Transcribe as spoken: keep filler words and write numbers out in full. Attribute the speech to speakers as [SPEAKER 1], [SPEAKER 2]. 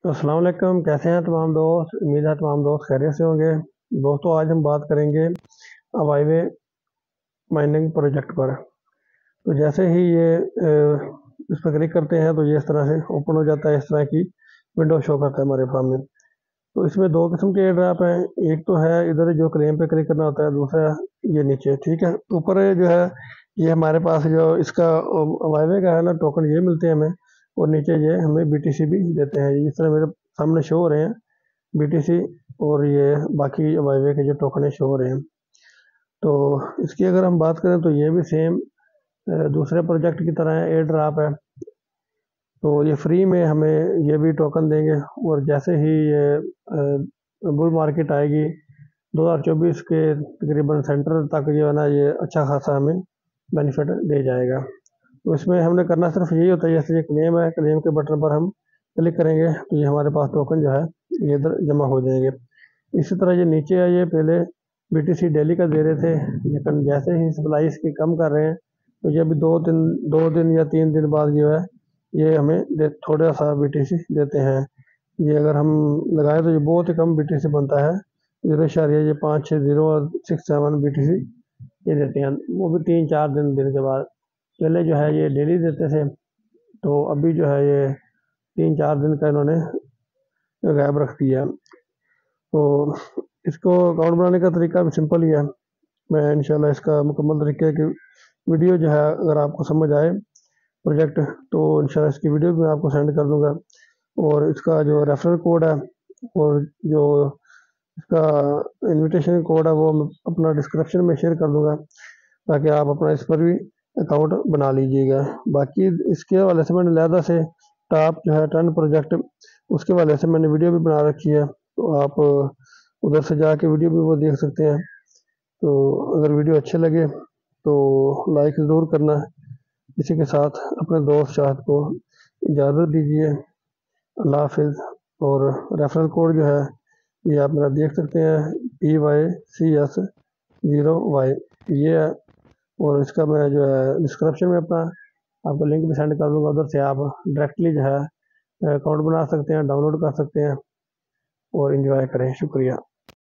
[SPEAKER 1] अस्सलाम वालेकुम। कैसे हैं तमाम दोस्त? उम्मीद है तमाम दोस्त खैरियत से होंगे। दोस्तों, आज हम बात करेंगे अवाइवे माइनिंग प्रोजेक्ट पर। तो जैसे ही ये अ, इस पर क्लिक करते हैं तो ये इस तरह से ओपन हो जाता है, इस तरह की विंडो शो करता है हमारे सामने। तो इसमें दो किस्म के एयर ड्रॉप हैं। एक तो है इधर जो क्लेम पे क्लिक करना होता है, दूसरा ये नीचे। ठीक है, ऊपर जो है ये हमारे पास जो इसका अवाइवे का है ना टोकन, ये मिलते हैं हमें, और नीचे ये हमें बीटीसी भी देते हैं। जिस तरह मेरे सामने शो हो रहे हैं बीटीसी, और ये बाकी अवाइवे के जो टोकन है शो हो रहे हैं। तो इसकी अगर हम बात करें तो ये भी सेम दूसरे प्रोजेक्ट की तरह है, एयर ड्रॉप है। तो ये फ्री में हमें ये भी टोकन देंगे, और जैसे ही ये बुल मार्केट आएगी दो हज़ार चौबीस के तकरीबन सेंटर तक जो है ना, ये अच्छा खासा हमें बेनिफिट दे जाएगा। तो इसमें हमने करना सिर्फ यही होता है, जैसे ये क्लेम है, क्लेम के बटन पर हम क्लिक करेंगे तो ये हमारे पास टोकन जो है ये इधर जमा हो जाएंगे। इसी तरह ये नीचे है, ये पहले बीटीसी डेली का दे रहे थे, लेकिन जैसे ही सप्लाई इसकी कम कर रहे हैं तो ये भी दो दिन दो दिन या तीन दिन बाद जो है ये हमें दे, थोड़ा सा बीटीसी देते हैं। ये अगर हम लगाएं तो ये बहुत ही कम बीटीसी बनता है, जीरो इशारिया ये पाँच छः जीरो और सिक्स सेवन बीटीसी ये देते हैं, वो भी तीन चार दिन दिन के बाद। पहले जो है ये डेली देते थे, तो अभी जो है ये तीन चार दिन का इन्होंने गायब रख दिया। तो इसको अकाउंट बनाने का तरीका भी सिंपल ही है। मैं इंशाल्लाह इसका मुकम्मल तरीके की वीडियो जो है, अगर आपको समझ आए प्रोजेक्ट, तो इंशाल्लाह इसकी वीडियो भी मैं आपको सेंड कर दूंगा। और इसका जो रेफरल कोड है और जो इसका इनविटेशन कोड है वो मैं अपना डिस्क्रिप्शन में शेयर कर दूंगा, ताकि आप अपना इस पर भी अकाउंट बना लीजिएगा। बाकी इसके हवाले से मैंने लहदा से टॉप जो है टेन प्रोजेक्ट, उसके हवाले से मैंने वीडियो भी बना रखी है, तो आप उधर से जाके वीडियो भी वो देख सकते हैं। तो अगर वीडियो अच्छे लगे तो लाइक ज़रूर करना। इसी के साथ अपने दोस्त चाहत को इजाज़त दीजिए। अल्लाह हाफिज़। और रेफरल कोड जो है ये आप मेरा देख सकते हैं, P Y C S zero Y ये है। और इसका मैं जो है डिस्क्रिप्शन में अपना आपको लिंक भी सेंड कर दूंगा, उधर से आप डायरेक्टली जो है अकाउंट बना सकते हैं, डाउनलोड कर सकते हैं और एंजॉय करें। शुक्रिया।